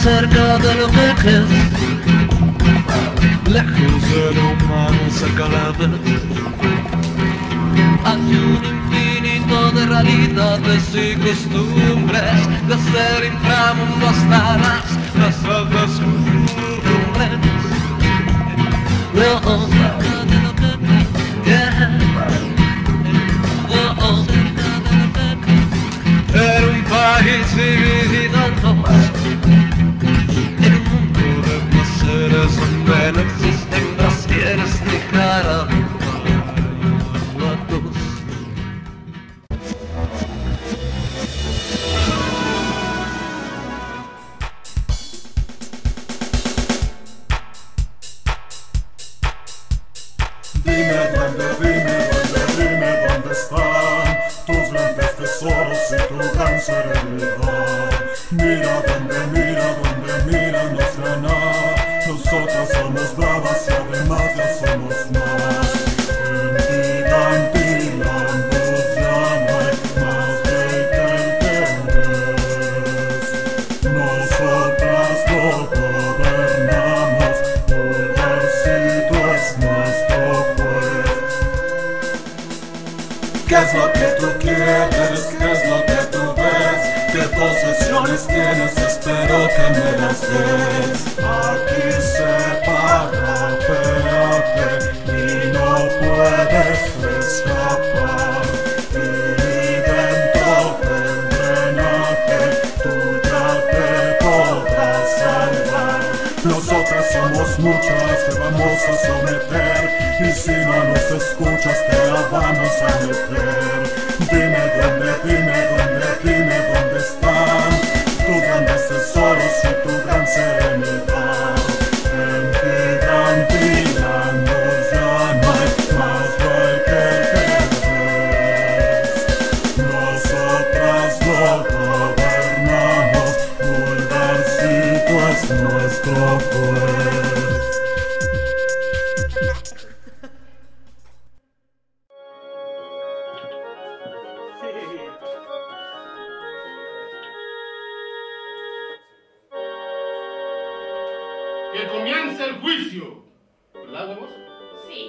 cerca de lo que crees, lejos de lo humano, cerca la vez. Hay un infinito de realidades y costumbres, desde el inframundo hasta las altas cumbres. Oh, cerca de lo que crees, yeah. Oh, cerca de lo que crees. En un país dividido en dos, en un mundo de placeres donde no existen brasieres ni cara. Dime dónde están tus grandes tesoros y tu gran serenidad. Mira dónde nuestra nada. Nosotras somos bravas y además ya somos más. En Gigantiland ya no hay más rey que el que es. Nosotras lo gobernamos, Pulgarcito es nuestro juez. ¿Qué es lo que tú quieres? ¿Qué es lo que tú ves? ¿Qué posesiones tienes? Espero que me las des. Aquí se paga peaje y no puedes escapar. Y dentro del drenaje tú ya te podrás salvar. Nosotras somos muchas, te vamos a someter. Y si no nos escuchas te la vamos a meter. Dime dónde están tus grandes tesoros y tu gran serenidad. En Gigantiland ya no hay más rey que el que es. Nosotras lo gobernamos, Pulgarcito es nuestro juez. Que comience el juicio. ¿Verdad, huevos? Sí.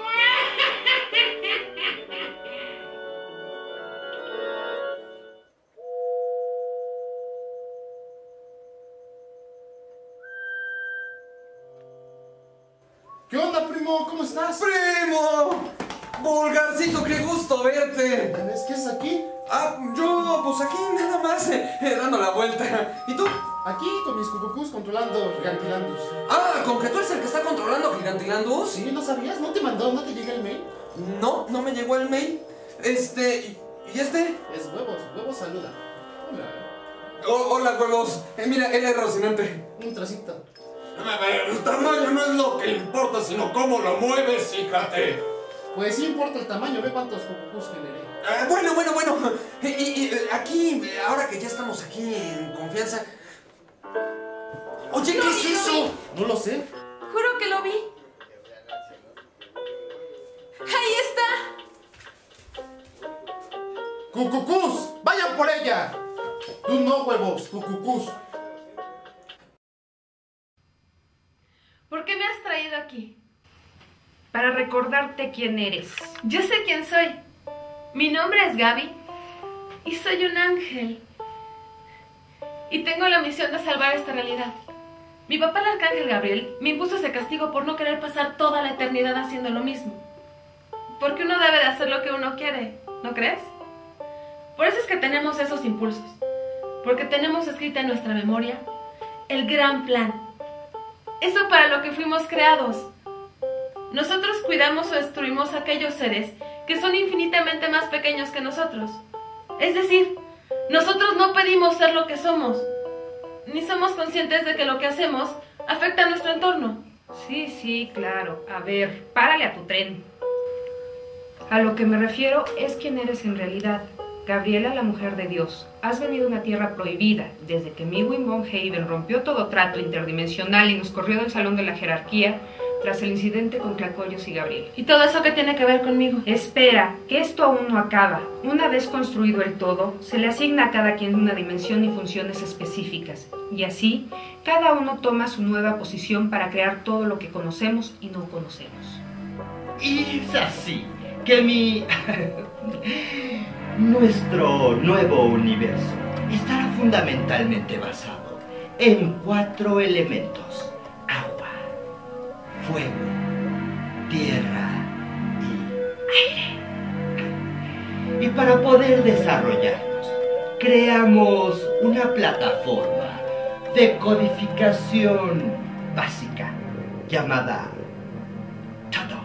¿Qué onda, primo? ¿Cómo estás? ¡Primo! Pulgarcito, qué gusto verte. ¿Ves qué es aquí? Ah, yo, pues aquí nada más, dando la vuelta. ¿Y tú? Aquí con mis cucucús controlando Gigantilandus. Ah, ¿con que tú eres el que está controlando Gigantilandus? ¿Sí? ¿No sabías? ¿No te mandó? ¿No te llega el mail? No, no me llegó el mail. ¿Y este? Es huevos. Huevos saluda. Hola. Hola, huevos. Mira, él es Rocinante. Un trocito. El tamaño no es lo que importa, sino cómo lo mueves, fíjate. Pues sí importa el tamaño, ve cuántos cucucús generé. Bueno. Y aquí, ahora que ya estamos aquí en confianza. Oye, ¿qué es eso? No lo sé. Juro que lo vi. Ahí está. ¡Cucucús! ¡Vayan por ella! Tú no, huevos, cucucús. ¿Por qué me has traído aquí? Para recordarte quién eres. Yo sé quién soy. Mi nombre es Gaby y soy un ángel. Y tengo la misión de salvar esta realidad. Mi papá, el arcángel Gabriel, me impuso ese castigo por no querer pasar toda la eternidad haciendo lo mismo. Porque uno debe de hacer lo que uno quiere, ¿no crees? Por eso es que tenemos esos impulsos. Porque tenemos escrita en nuestra memoria el gran plan. Eso para lo que fuimos creados. Nosotros cuidamos o destruimos a aquellos seres que son infinitamente más pequeños que nosotros. Es decir, nosotros no pedimos ser lo que somos, ni somos conscientes de que lo que hacemos afecta a nuestro entorno. Sí, claro. A ver, párale a tu tren. A lo que me refiero es quién eres en realidad. Gabriela, la mujer de Dios. Has venido a una tierra prohibida. Desde que Mewin von Haven rompió todo trato interdimensional y nos corrió del salón de la jerarquía, tras el incidente con Tlacoyos y Gabriel. ¿Y todo eso qué tiene que ver conmigo? Espera, que esto aún no acaba. Una vez construido el todo, se le asigna a cada quien una dimensión y funciones específicas. Y así, cada uno toma su nueva posición para crear todo lo que conocemos y no conocemos. Y es así que nuestro nuevo universo estará fundamentalmente basado en 4 elementos: agua, fuego, tierra y aire. Y para poder desarrollarnos, creamos una plataforma de codificación básica llamada Todo.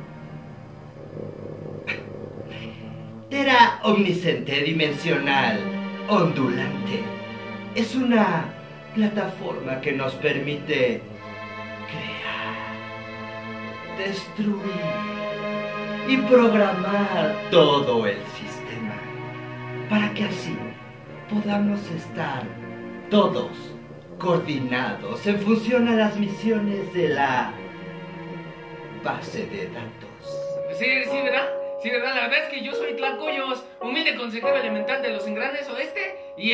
Tera omnisciente dimensional ondulante es una plataforma que nos permite crear, destruir y programar todo el sistema para que así podamos estar todos coordinados en función a las misiones de la base de datos. Sí, ¿verdad? Sí, ¿verdad? La verdad es que yo soy Tlacoyos, humilde consejero elemental de los engranes oeste y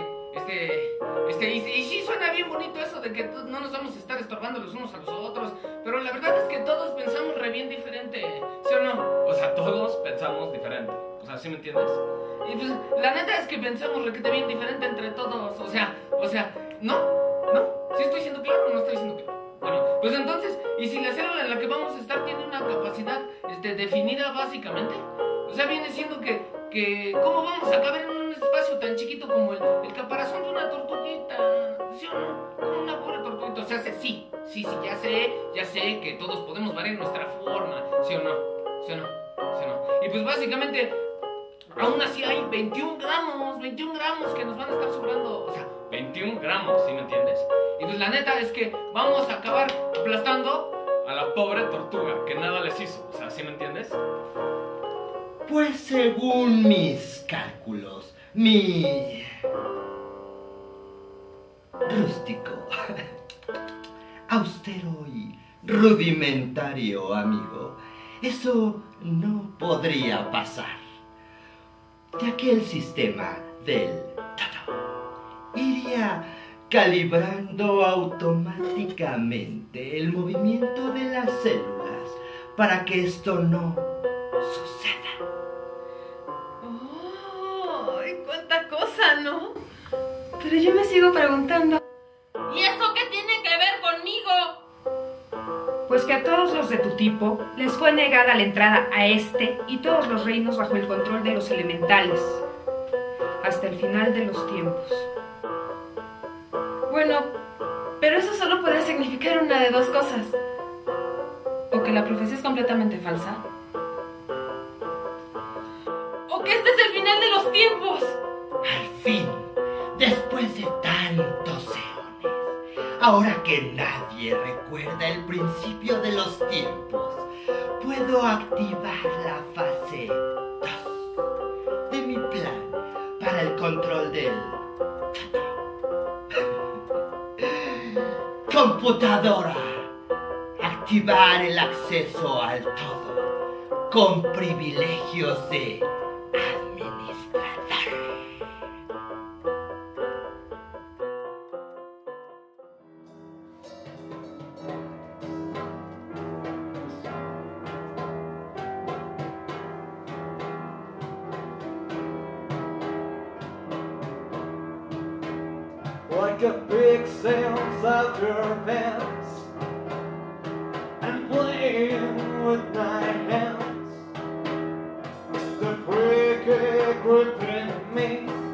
y sí suena bien bonito eso de que no nos vamos a estar estorbando los unos a los otros, pero la verdad es que todos pensamos re bien diferente, ¿sí o no? O sea, todos pensamos diferente, o sea, ¿sí me entiendes? Y pues, la neta es que pensamos requete bien diferente entre todos, o sea, ¿no? ¿Sí estoy siendo claro o no estoy siendo claro? Bueno, pues entonces, ¿y si la célula en la que vamos a estar tiene una capacidad definida básicamente? O sea, viene siendo que ¿cómo vamos a caber en un espacio tan chiquito como el caparazón de una tortuguita? ¿Sí o no? Como una pobre tortuguita. O sea, sí, ya sé que todos podemos variar nuestra forma, ¿sí o no? ¿Sí o no? ¿Sí o no? Y pues básicamente, aún así hay 21 gramos que nos van a estar sobrando, o sea, 21 gramos, ¿sí me entiendes? Y pues la neta es que vamos a acabar aplastando a la pobre tortuga, que nada les hizo, o sea, ¿sí me entiendes? Pues según mis cálculos, mi rústico, austero y rudimentario amigo, eso no podría pasar, ya que el sistema del Todo iría calibrando automáticamente el movimiento de las células para que esto no suceda. ¡Ay, cuánta cosa, ¿no? Pero yo me sigo preguntando, ¿y eso qué tiene que ver conmigo? Pues que a todos los de tu tipo les fue negada la entrada a este y todos los reinos bajo el control de los elementales, hasta el final de los tiempos. Bueno, pero eso solo puede significar una de dos cosas. O que la profecía es completamente falsa, o que este es el final de los tiempos. Al fin, después de tantos eones, ahora que nadie recuerda el principio de los tiempos, puedo activar la fase 2 de mi plan para el control del Todo. Computadora, activar el acceso al todo con privilegios de administrador. Like a pixel out your pants and playing with my hands. The cricket gripping me